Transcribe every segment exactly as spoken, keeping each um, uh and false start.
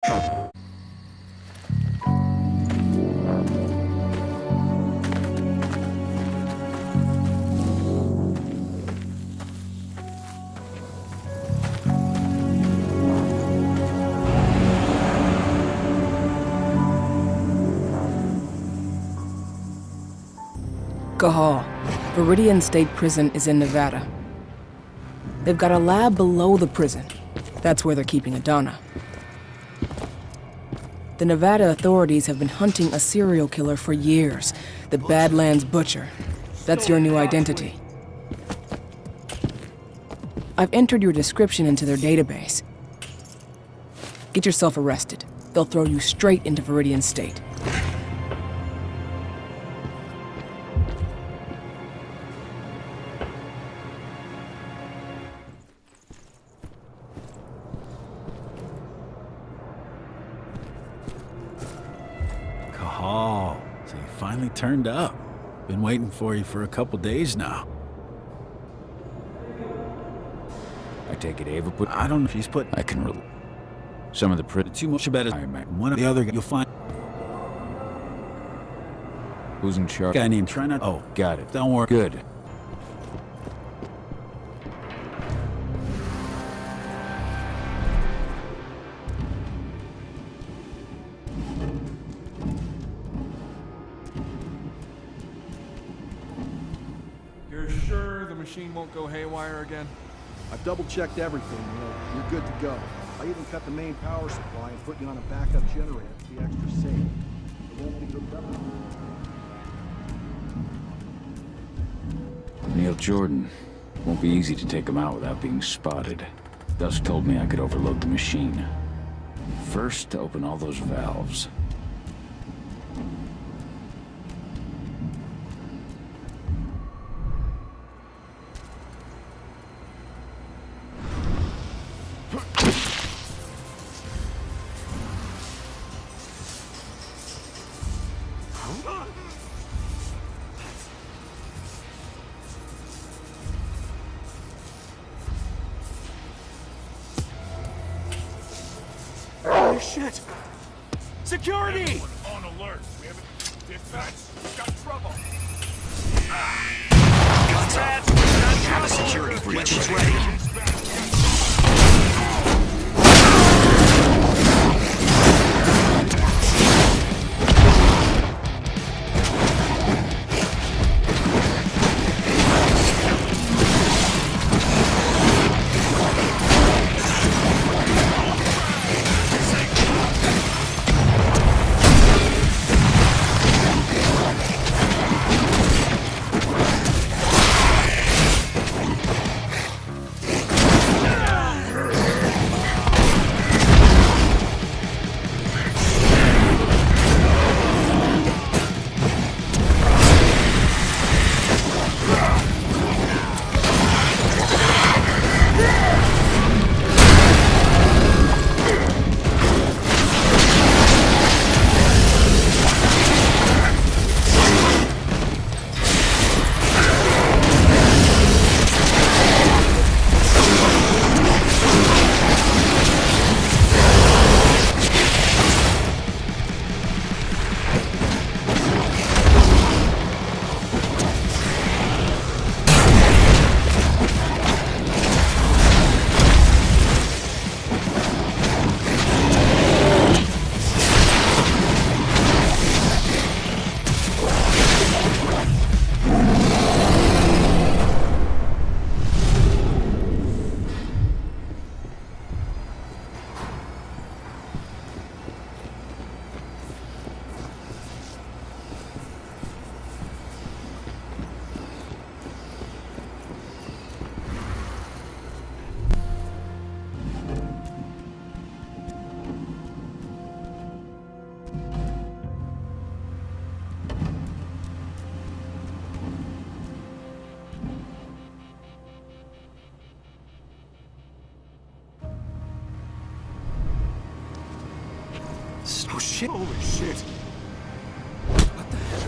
Cahal, Viridian State Prison is in Nevada. They've got a lab below the prison. That's where they're keeping Adana. The Nevada authorities have been hunting a serial killer for years, the Badlands Butcher. That's your new identity. I've entered your description into their database. Get yourself arrested. They'll throw you straight into Viridian State. Cahal, so you finally turned up. Been waiting for you for a couple days now. I take it Ava put... I don't know. She's put... I can... Re some of the pretty... Too much about it. One of the other... You'll find... Who's in charge? Guy named... Try not... Oh, got it. Don't worry. Good. You're sure the machine won't go haywire again? I've double-checked everything, you know. You're good to go. I even cut the main power supply and put you on a backup generator to be extra safe. It won't be hooked up. Neil Jordan. Won't be easy to take him out without being spotted. Dusk told me I could overload the machine. First, to open all those valves. Oh shit! Security! Everyone on alert. We have a dispatch. We've got trouble. Guns up. Have a security breach is ready. Oh shit! Holy shit! What the hell?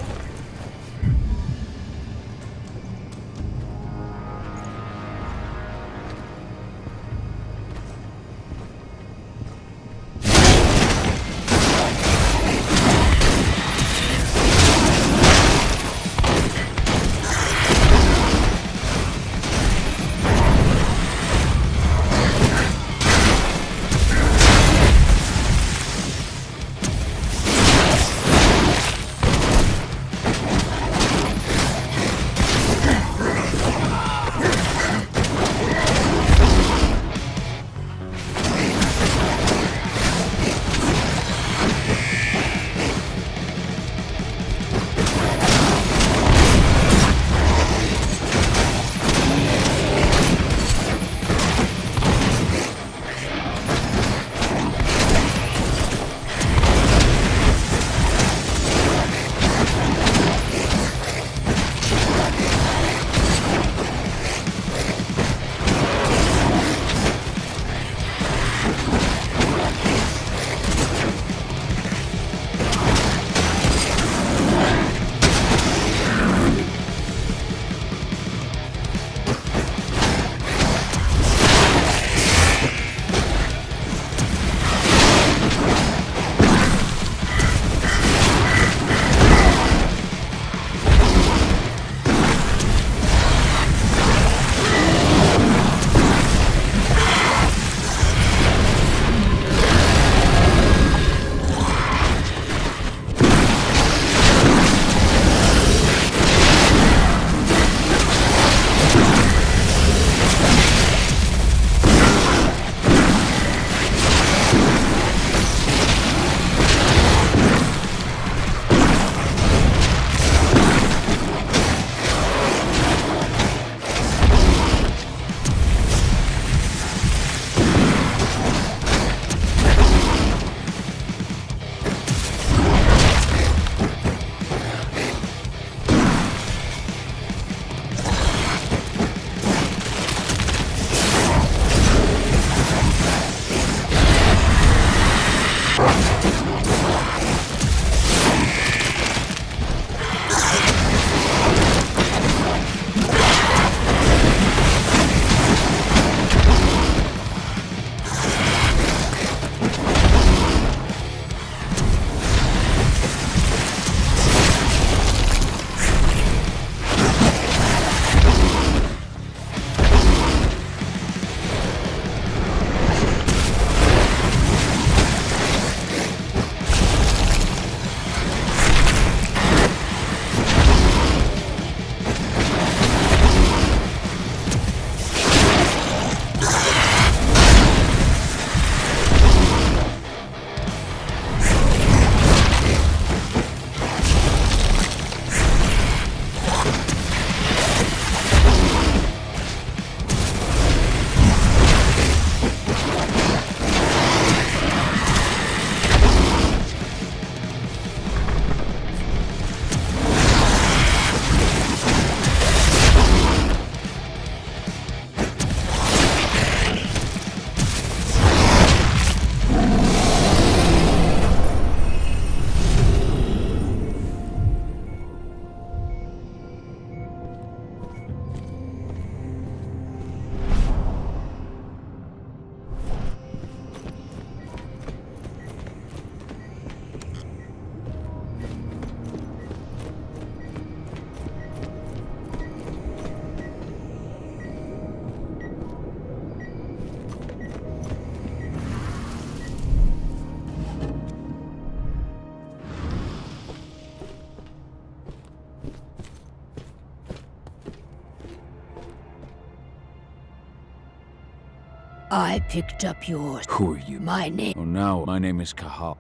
I picked up yours. Who are you? My name. Oh, no. My name is Cahal.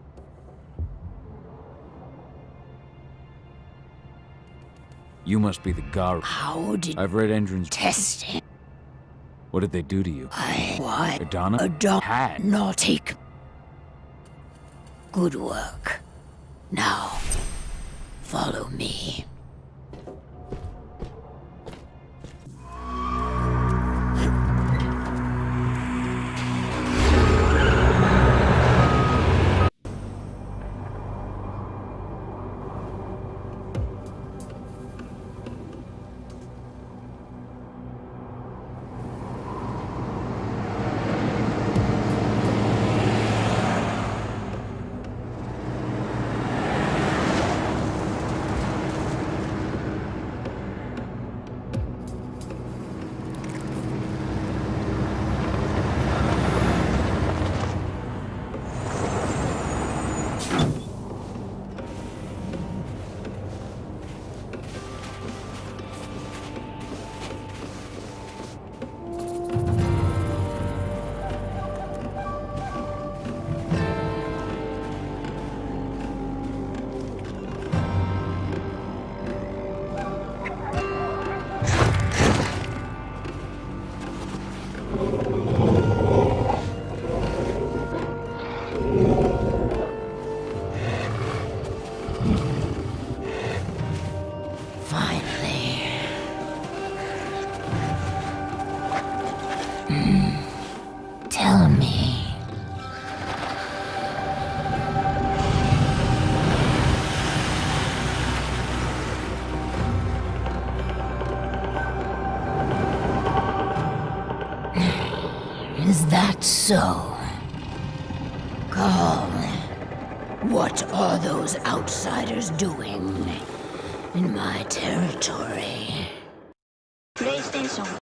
You must be the Gar. How did I've read Endron's testing? What did they do to you? I why Adana? Adana Had. not take. Good work. Now, follow me. Tell me. Is that so? Call. What are those outsiders doing in my territory? PlayStation